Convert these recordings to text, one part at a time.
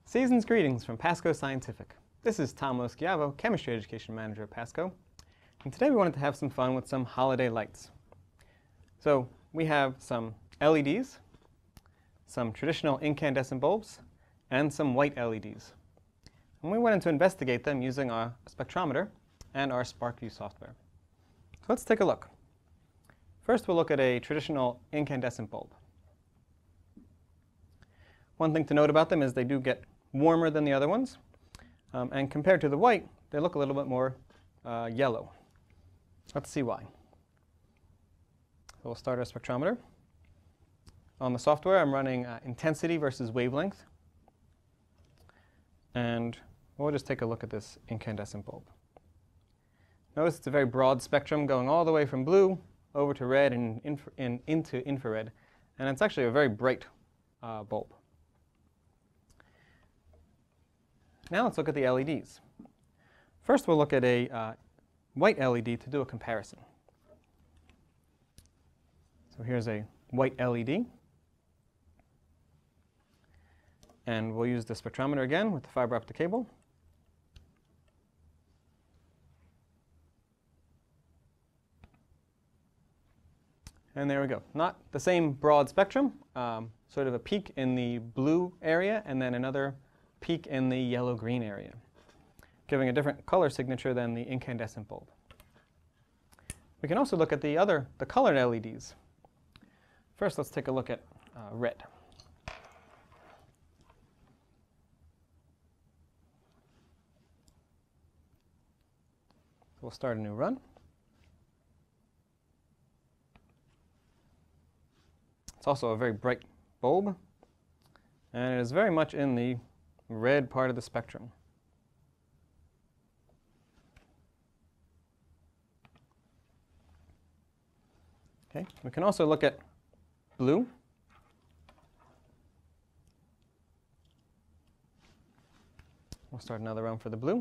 Season's greetings from PASCO Scientific. This is Tom Schiavo, Chemistry Education Manager at PASCO. And today we wanted to have some fun with some holiday lights. So we have some LEDs, some traditional incandescent bulbs, and some white LEDs. And we wanted to investigate them using our spectrometer and our SPARKvue software. So let's take a look. First we'll look at a traditional incandescent bulb. One thing to note about them is they do get warmer than the other ones. And compared to the white, they look a little bit more yellow. Let's see why. So we'll start our spectrometer. On the software, I'm running intensity versus wavelength. And we'll just take a look at this incandescent bulb. Notice it's a very broad spectrum going all the way from blue over to red and into infrared. And it's actually a very bright bulb. Now let's look at the LEDs. First we'll look at a white LED to do a comparison. So here's a white LED. And we'll use the spectrometer again with the fiber optic cable. And there we go. Not the same broad spectrum, sort of a peak in the blue area and then another peak in the yellow-green area, giving a different color signature than the incandescent bulb. We can also look at the colored LEDs. First, let's take a look at red. We'll start a new run. It's also a very bright bulb, and it is very much in the red part of the spectrum. Okay, we can also look at blue. We'll start another round for the blue.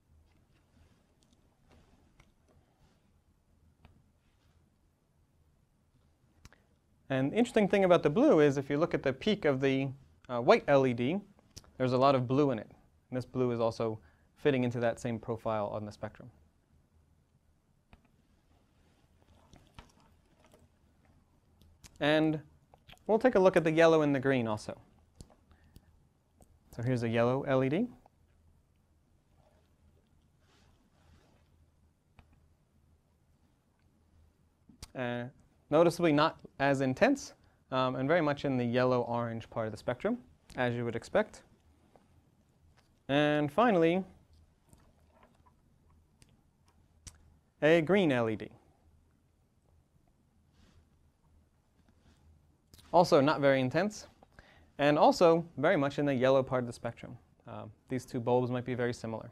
And the interesting thing about the blue is if you look at the peak of the white LED, there's a lot of blue in it. And this blue is also fitting into that same profile on the spectrum. And we'll take a look at the yellow and the green also. So here's a yellow LED. Noticeably not as intense, and very much in the yellow-orange part of the spectrum, as you would expect. And finally, a green LED. Also not very intense, and also very much in the yellow part of the spectrum. These two bulbs might be very similar.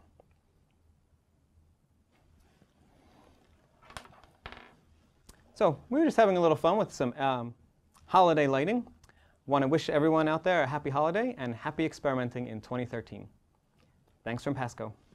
So we were just having a little fun with some holiday lighting. Want to wish everyone out there a happy holiday and happy experimenting in 2013. Thanks from PASCO.